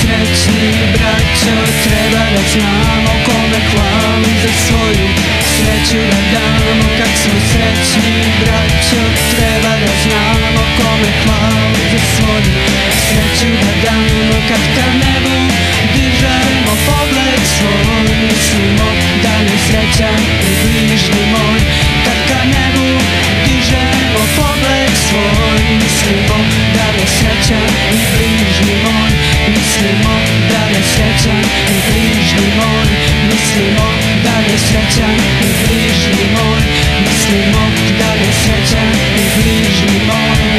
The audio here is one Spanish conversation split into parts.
srećni braćo, treba da znamo kome hvalu za svoju sreću da damo. Kad smo srećni braćo, treba da znamo kome hvalu za svoju sreću da damo. Kad ka nebu dižemo pogled svoj, mislimo da je srećan i bližnji moj. Kad ka nebu dižemo pogled svoj, mislimo da je srećan i bližnji moj. Mislimo da je srećan i bližnji moj. Mislimo da je srećan i bližnji moj. Mislimo da je srećan i bližnji moj.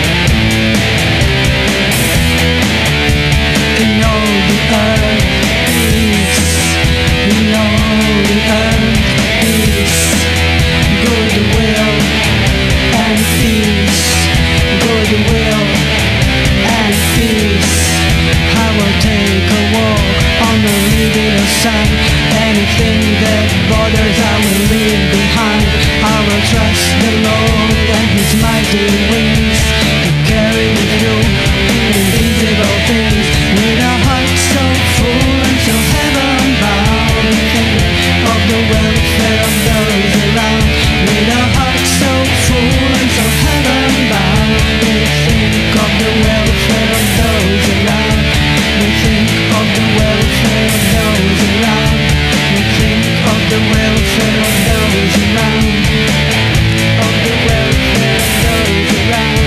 In all the earth peace, in all the earth peace, goodwill and peace, goodwill and peace. I will take a walk on the river side. Anything that bothers I will leave behind. I will trust the Lord and His mighty wings to carry me through invisible things. With a heart so full and so heaven-bound, we think of the welfare of those around. With a heart so full and so heaven-bound, we think of the welfare of those around. We think of the welfare of those around. We think of the welfare of those around. Of the welfare of those around.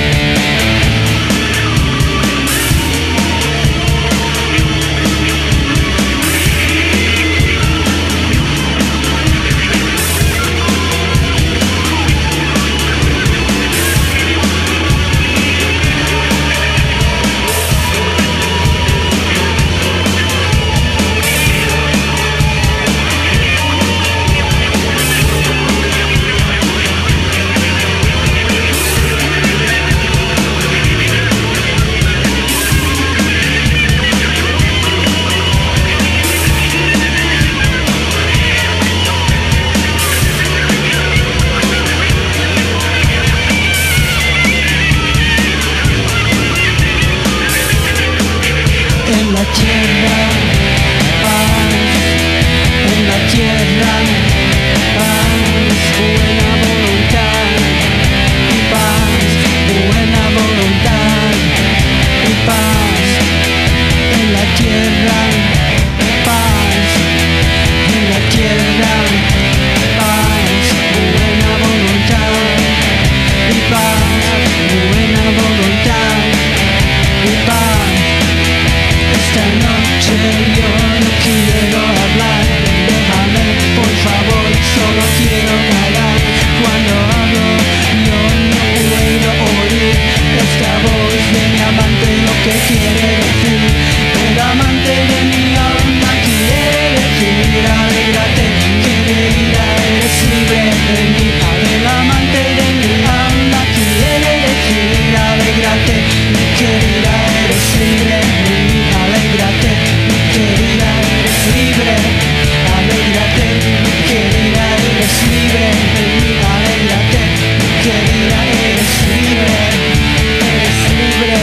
En la tierra, paz, en la tierra, paz, buena voluntad y paz, buena voluntad y paz. En la tierra, paz, en la tierra, paz, buena voluntad y paz, buena voluntad y paz. Esta noche yo no quiero hablar, déjame por favor, solo quiero callar. Cuando hablo yo no puedo oír esta voz de mi amante lo que quiere decir. El amante de mi alma quiere decir: alégrate, querida, eres libre de mí. El amante de mi alma quiere decir: alégrate, querida, eres libre de mí. Alégrate, mi querida, eres libre. Alégrate, mi querida, eres libre de mí. Alégrate, mi querida, eres libre. Eres libre.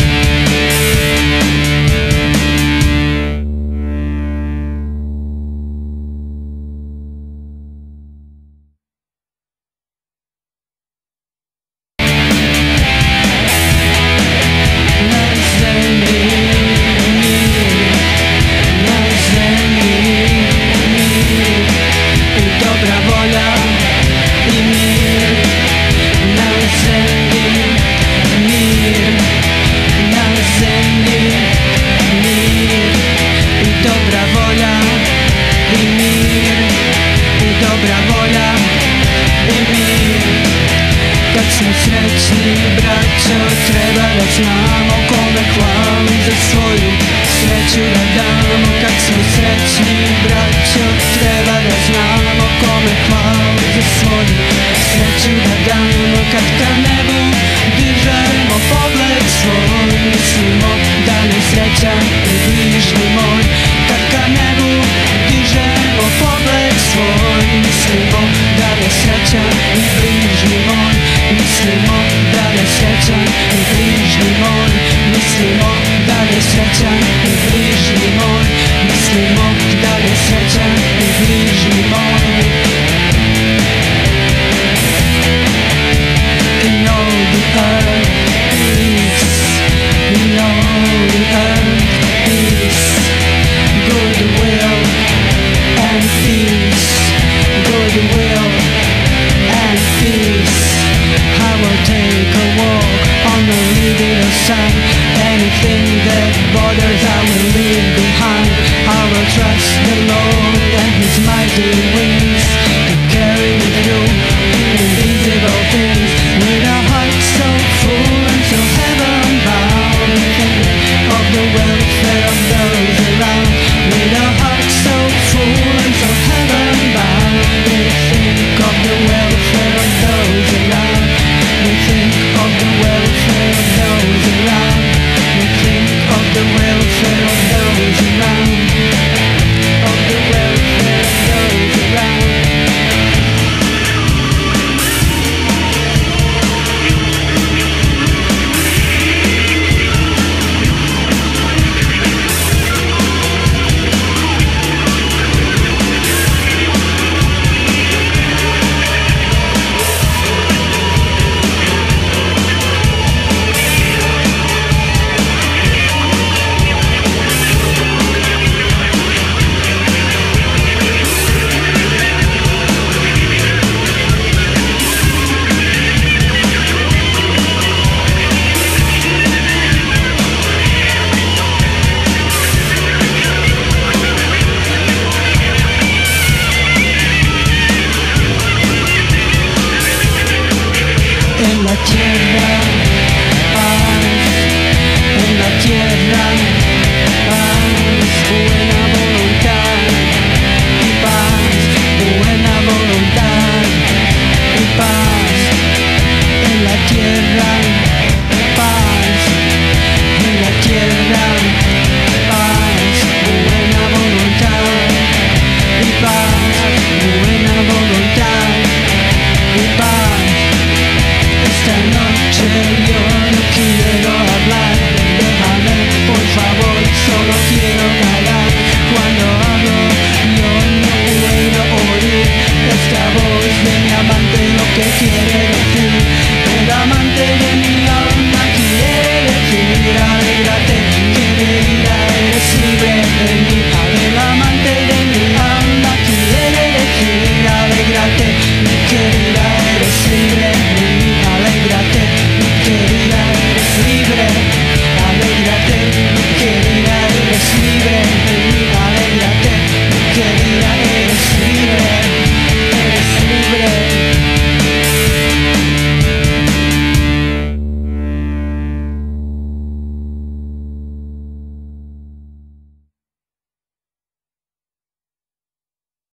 Kad smo srećni braćo, treba da znamo kome hvalu za svoju sreću da damo. Kad smo srećni braćo, treba da znamo kome hvalu za svoju sreću da damo. Kad ka